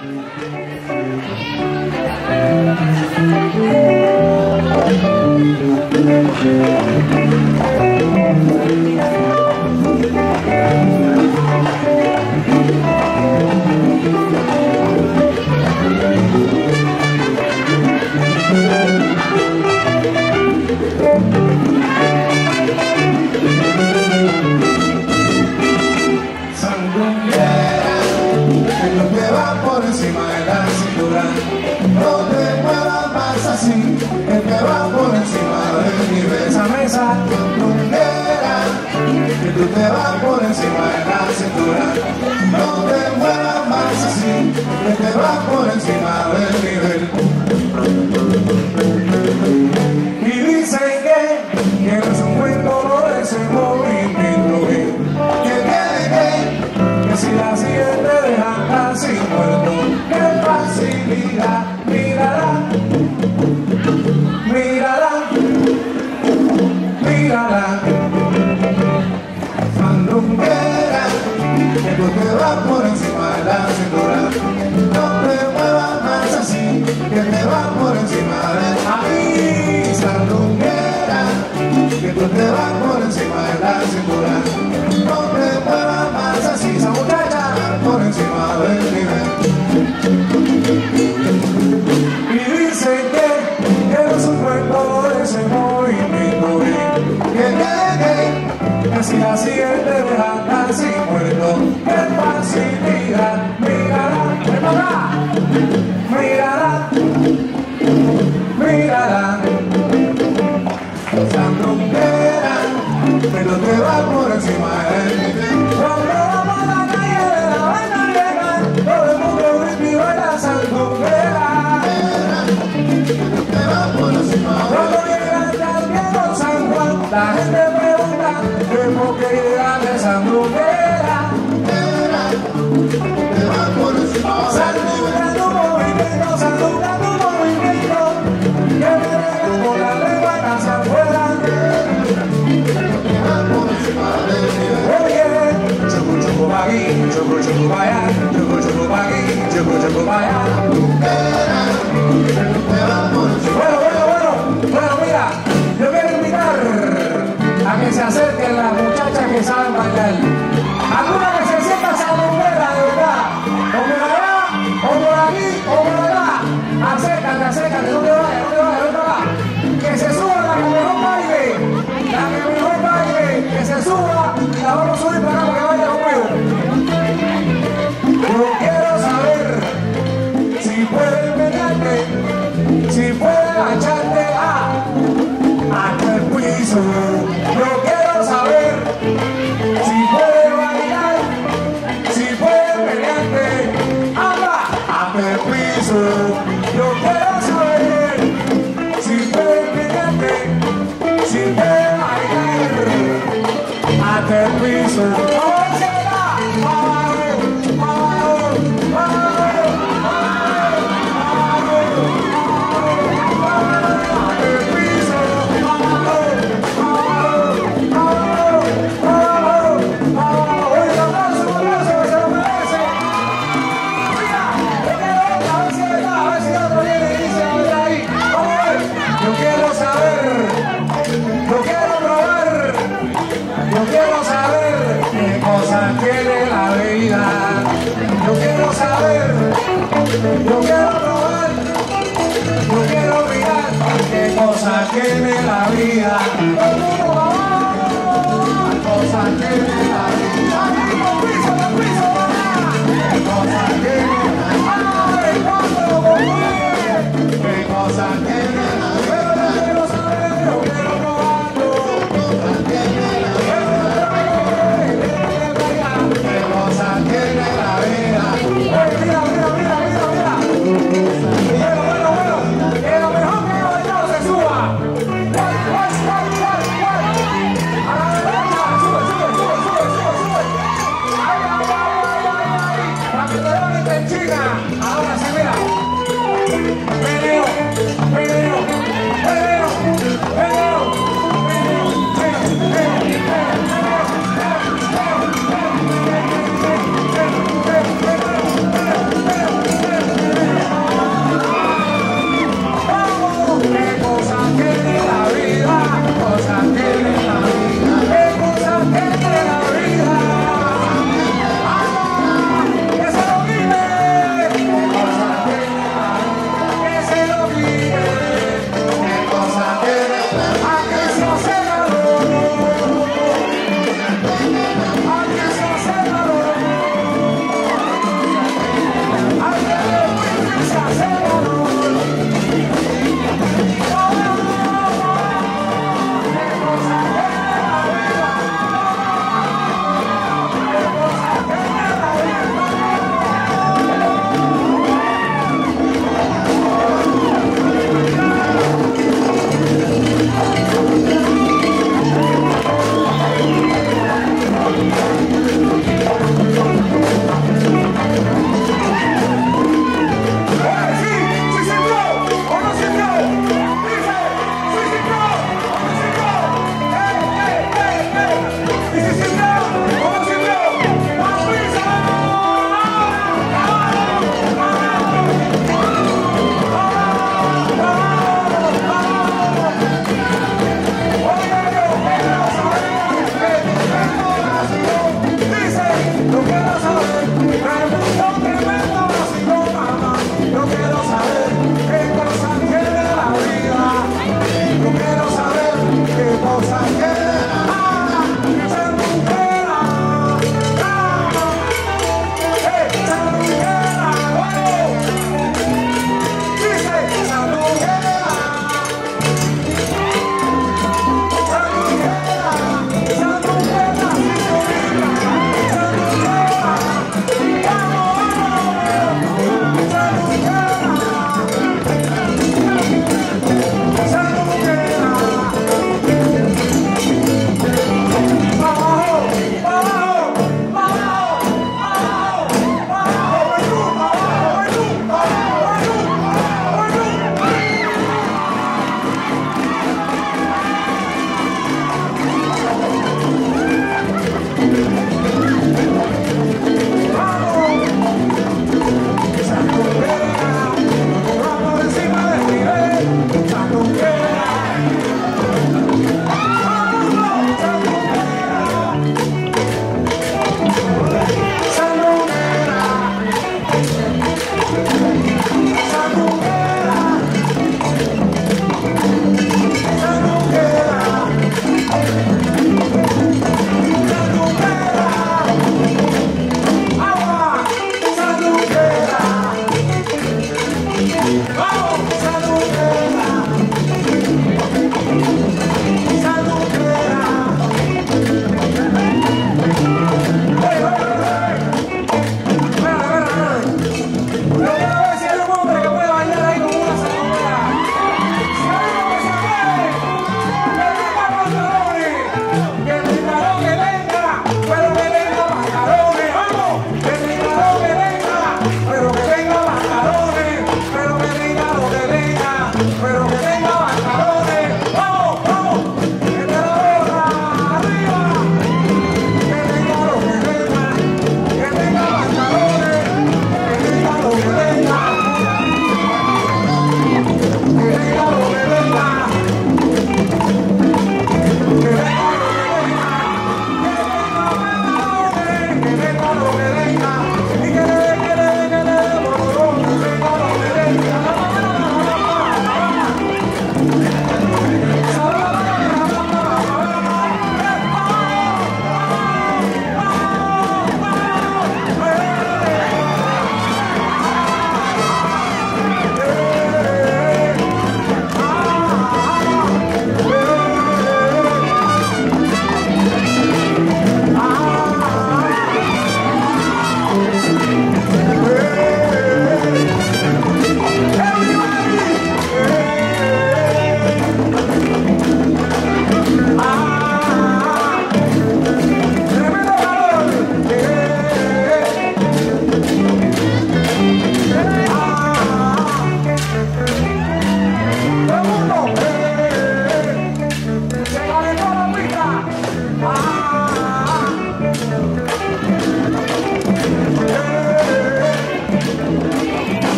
Bueno, mira, yo quiero invitar a que se acerquen las muchachas que saben bailar. Alguna que se sienta sandunguera de verdad, o por allá, o por aquí, o por allá. Acércate, no te vayas, no te vayas. Que se suba la que mejor baile, que se suba y la vamos a subir para acá para que vaya conmigo. Yo quiero saber si puedes venirte, si puedes agacharte hasta el piso. Yo quiero saber si puedes bailar, si puedes pelearte, hasta el piso. Yo quiero saber si puedes pelearte, si puedes bailar, hasta el piso. Yo quiero probar, yo quiero mirar qué cosas tiene la vida. Cosas tiene la vida. Qué cosas tiene la vida. Qué cosas tiene la vida. Yo quiero saber, yo quiero probarlo. Cosas tiene la vida. Qué cosas tiene la vida. Mira. Bueno, que lo mejor que el bailado se suba. A la derecha, sube. Ay. Para que te levantes en China. Ahora sí, mira. Meneo.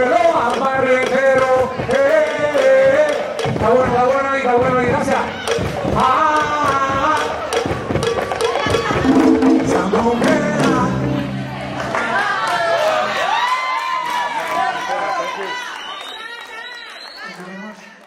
lo amarre entero. Está bueno, y gracias. Sandunguera. Thank you very much.